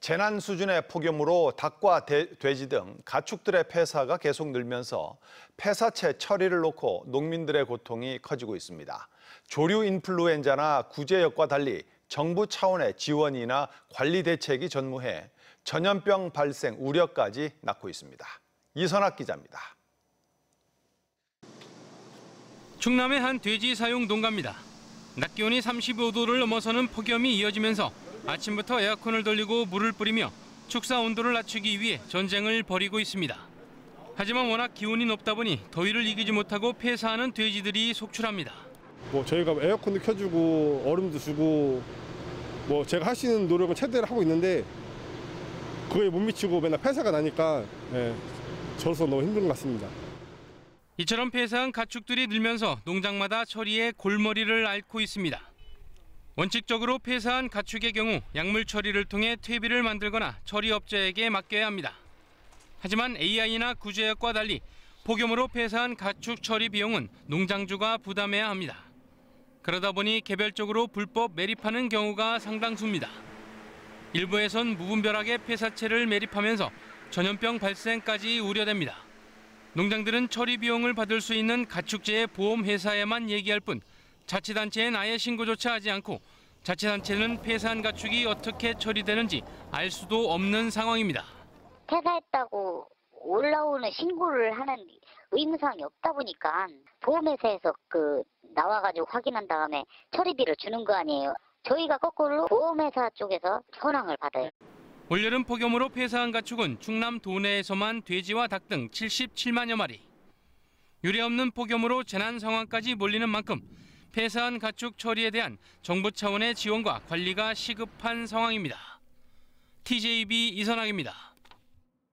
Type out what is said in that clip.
재난 수준의 폭염으로 닭과 돼지 등 가축들의 폐사가 계속 늘면서 폐사체 처리를 놓고 농민들의 고통이 커지고 있습니다. 조류 인플루엔자나 구제역과 달리 정부 차원의 지원이나 관리 대책이 전무해 전염병 발생 우려까지 낳고 있습니다. 이선학 기자입니다. 충남의 한 돼지 사육 농가입니다. 낮 기온이 35도를 넘어서는 폭염이 이어지면서 아침부터 에어컨을 돌리고 물을 뿌리며 축사 온도를 낮추기 위해 전쟁을 벌이고 있습니다. 하지만 워낙 기온이 높다 보니 더위를 이기지 못하고 폐사하는 돼지들이 속출합니다. 저희가 에어컨도 켜주고 얼음도 주고 제가 할 수 있는 노력을 최대로 하고 있는데 그거에 못 미치고 맨날 폐사가 나니까 저로서 너무 힘든 것 같습니다. 이처럼 폐사한 가축들이 늘면서 농장마다 처리에 골머리를 앓고 있습니다. 원칙적으로 폐사한 가축의 경우 약물 처리를 통해 퇴비를 만들거나 처리업자에게 맡겨야 합니다. 하지만 AI나 구제역과 달리 폭염으로 폐사한 가축 처리 비용은 농장주가 부담해야 합니다. 그러다 보니 개별적으로 불법 매립하는 경우가 상당수입니다. 일부에선 무분별하게 폐사체를 매립하면서 전염병 발생까지 우려됩니다. 농장들은 처리 비용을 받을 수 있는 가축재해 보험회사에만 얘기할 뿐 자치단체엔 아예 신고조차 하지 않고 자치단체는 폐사한 가축이 어떻게 처리되는지 알 수도 없는 상황입니다. 폐사했다고 올라오는 신고를 하는 의무사항이 없다 보니까 보험회사에서 나와가지고 확인한 다음에 처리비를 주는 거 아니에요. 저희가 거꾸로 보험회사 쪽에서 손항을 받아요. 올여름 폭염으로 폐사한 가축은 충남 도내에서만 돼지와 닭 등 77만여 마리. 유례없는 폭염으로 재난 상황까지 몰리는 만큼 폐사한 가축 처리에 대한 정부 차원의 지원과 관리가 시급한 상황입니다. TJB 이선학입니다.